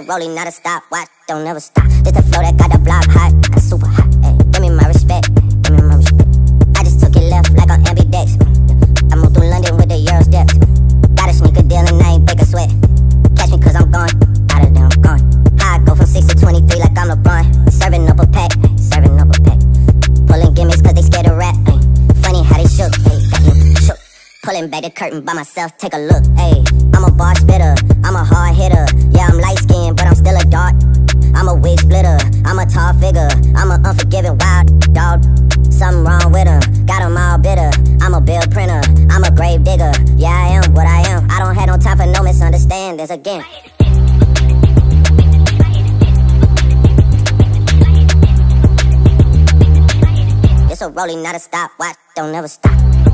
rolling, not a stopwatch, don't never stop. This the flow that got the block hot, got super hot. Ay, give me my respect, give me my respect. I just took it left like on ambidex. I moved through London with the Euro steps. Got a sneaker deal and I ain't break a sweat. Catch me cause I'm gone, out of there I'm gone. How I go from 6 to 23 like I'm LeBron. Serving up a pack, serving up a pack. Pulling gimmicks cause they scared of rap. Ay, funny how they shook, ay, got me shook. Pulling back the curtain by myself, take a look. Ay, I'm a bar spitter, I'm a hard hitter. Yeah, I'm light skinned, but I'm still a dart. I'm a wig splitter, I'm a tall figure. I'm a unforgiving wild dog. Something wrong with him, got him all bitter. I'm a bill printer, I'm a grave digger. Yeah, I am what I am. I don't have no time for no misunderstandings again. It's a rolling, not a stopwatch, don't never stop.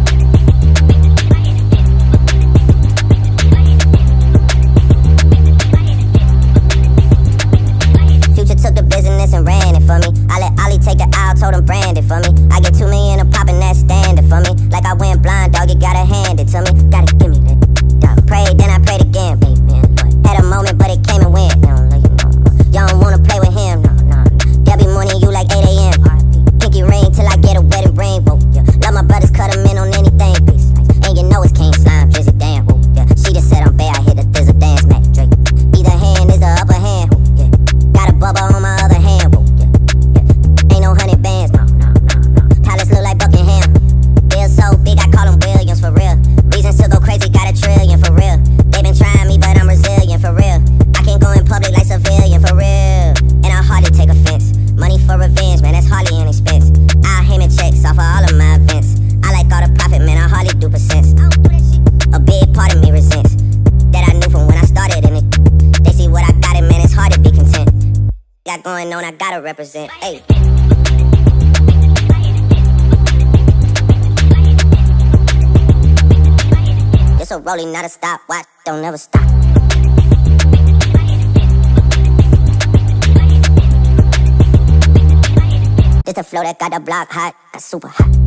Future took the business and ran it for me. I let Ollie take it out, told him brand it for me. I get 2 million a pop and that's standard for me. Like I went blind, dog, you gotta hand it to me. Gotta give me that, dog. Prayed, then I prayed again, baby, man. Had a moment, but it came and went. You don't like it no more. You don't wanna play with him, no, no. They'll be morning you like 8 a.m. Pinky ring till I get a wedding ring, whoa, yeah. Love my brothers, cut them in on anything, please. And you know it's King Slime, Drizzy, damn, whoa, yeah. She just said I'm bad, I hit the thizzle dance, Mac Drake. Either hand is the upper hand, whoa, yeah. Got a bubble on my other hand, whoa, yeah, yeah. Ain't no 100 bands, no, no, no, no. Palace look like Buckingham. Bill so big, I call him Williams, for real. Reasons to go crazy, got a trillion, for real. They been trying me, but I'm resilient, for real. I can't go in public like civilian, for real. And I hardly take offense. Money for revenge, man, that's hardly an expense. I'll hand checks off of all of my events. I like all the profit, man, I hardly do percents. A big part of me resents that I knew from when I started in it. They see what I got it, man, it's hard to be content. Got going on, I gotta represent, ayy. It's a rolling, not a stopwatch, don't never stop. It's the flow that got the block hot, got super hot.